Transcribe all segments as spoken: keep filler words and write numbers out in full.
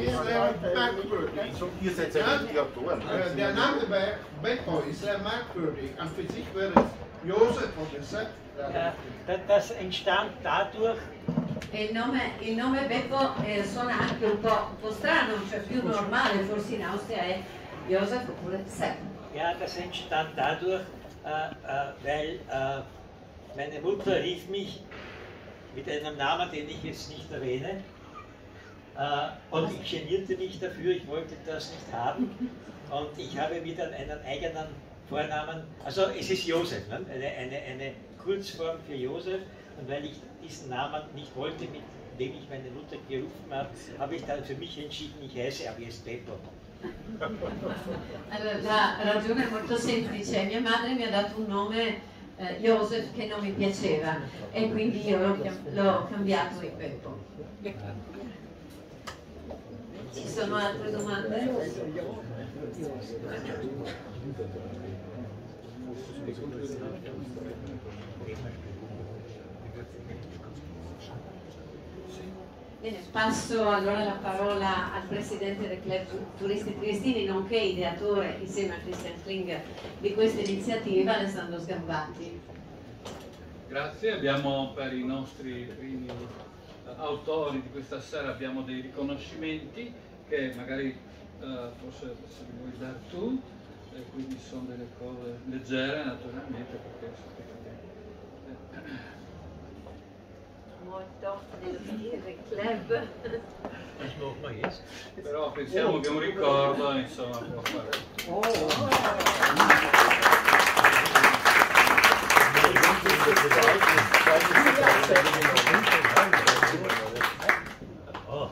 sehr merkwürdig. Ihr seid ja die Autoren. Äh, Der Name Be- Beppo ist sehr merkwürdig. An für sich wäre es Josef oder Sepp. Ja, da- das entstand dadurch, E il nome, il nome Beppo eh, suona anche un po', un po' strano, cioè più normale, forse in Austria è Josef oppure Sepp. ja, das entstand dadurch, äh, äh, weil äh, meine Mutter rief mich mit einem Namen, den ich jetzt nicht erwähne, äh, und ich genierte mich dafür, ich wollte das nicht haben, und ich habe mir dann einen eigenen Vornamen, also es ist Josef, ne? eine, eine, eine Kurzform für Josef, und weil ich diesen Namen nicht wollte, mit dem ich meine Mutter gerufen habe, habe ich dann für mich entschieden, ich heiße ab jetzt Beppo. Allora, la ragione è molto semplice, mia madre mi ha dato un nome, eh, Josef, che non mi piaceva e quindi io l'ho chiam- l'ho cambiato in Beppo. Ci sono altre domande? Bene, passo allora la parola al presidente del Club Turisti Triestini, nonché ideatore insieme a Christian Kling di questa iniziativa, Alessandro Sgambati. Grazie, abbiamo per i nostri primi autori di questa sera abbiamo dei riconoscimenti che magari eh, forse se li vuoi dare tu, e quindi sono delle cose leggere naturalmente perché eh, Molto del club. però pensiamo che un ricordo insomma può fare. Oh.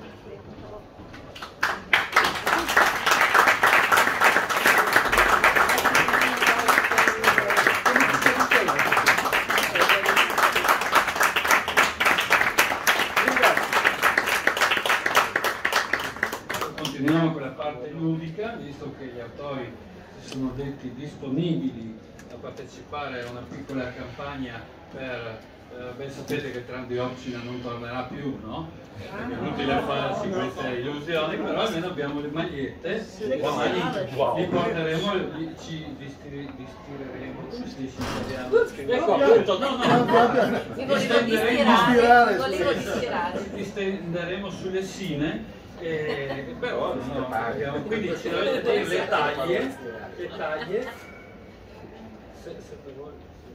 Continuiamo con la parte ludica, visto che gli autori si sono detti disponibili a partecipare a una piccola campagna per, eh, ben sapete che Trandiocina non tornerà più, no? È inutile farsi queste illusioni, però almeno abbiamo le magliette, e domani li porteremo, li, ci distir- distireremo, come si dice in italiano? Ecco appunto, no, no, Mi volevo distirare, volevo distirare. distenderemo sulle sine. Eh, però no, abbiamo, quindi ci dovete dire le taglie, le taglie se, se per voi.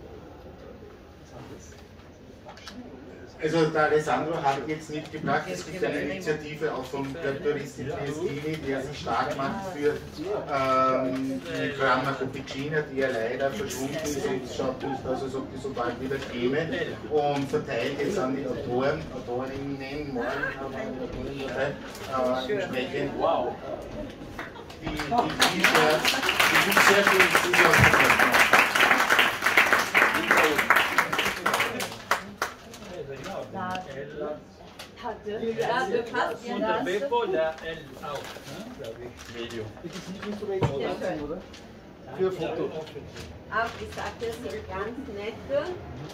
Also der Alessandro hat jetzt mitgebracht, es gibt eine Initiative auch vom Club Turisti Triestini, der sich stark macht für ähm, die Farmaco Piccina, die ja leider verschwunden ist und es schaut nicht aus, als ob die so bald wieder käme, und verteilt jetzt an die Autoren, Autorinnen, morgen haben wir eine Autorin dabei, äh, entsprechend die, die T-Shirts, die sind sehr schön, die sind auch Und der Beppo, der L auch. Video. für Foto. Auch gesagt, das ist ganz nett.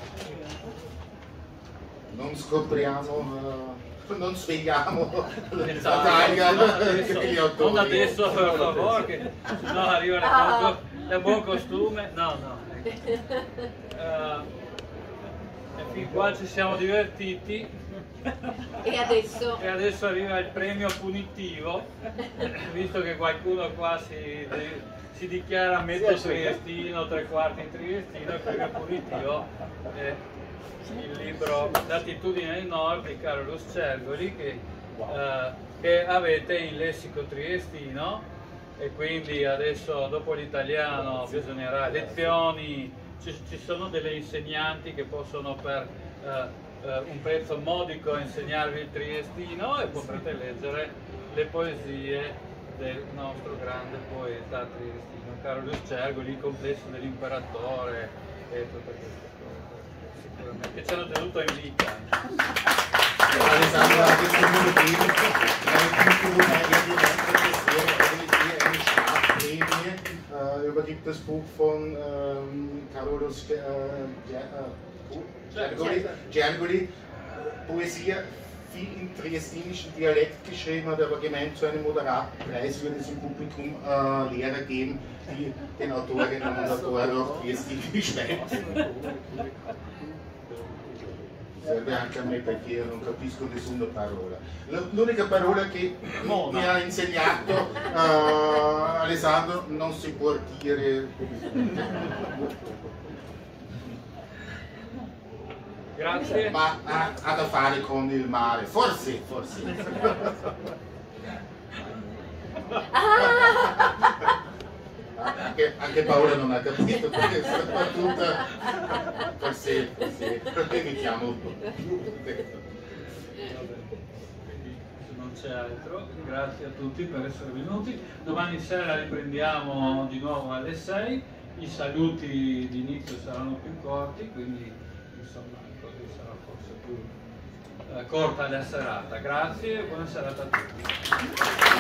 Non scopriamo, uh, non spieghiamo la Esatto. taglia Non degli adesso, autori. non adesso per favore, che sennò arriva la buon, da buon costume. No, no. Uh, e fin qua ci siamo divertiti. E adesso? E adesso arriva il premio punitivo, visto che qualcuno qua si, si dichiara metà triestino, tre quarti triestino, il premio punitivo è il libro L'attitudine del Nord di Carlo Cergoli, che, eh, che avete in lessico triestino, e quindi adesso dopo l'italiano bisognerà lezioni, ci, ci sono delle insegnanti che possono per eh, Uh, un prezzo modico a insegnarvi il triestino, e potrete leggere le poesie del nostro grande poeta triestino Carlo Cergoli, il complesso dell'imperatore e tutte queste cose sicuramente che ci hanno tenuto in vita. Alessandro hat jetzt nur gegeben, eine Startprämie, äh, übergibt das Buch von ähm, Carolus äh, Cergoli, Cergoli, Poesia viel im triestinischen Dialekt geschrieben hat, aber gemeint, zu einem moderaten Preis würde es im Publikum äh, Lehrer geben, die den Autorinnen und Autoren auf Triestini schreiben. Serve anche a me perché io non capisco nessuna parola. L'unica parola che mi ha insegnato uh, Alessandro non si può dire. Grazie. Ma ha, ha da fare con il mare, forse, forse. Anche, anche Paola non ha capito questa battuta, forse, forse, evitiamo. Se non c'è altro, grazie a tutti per essere venuti. Domani sera riprendiamo di nuovo alle sei, i saluti di inizio saranno più corti, quindi insomma così sarà forse più eh, corta la serata. Grazie e buona serata a tutti.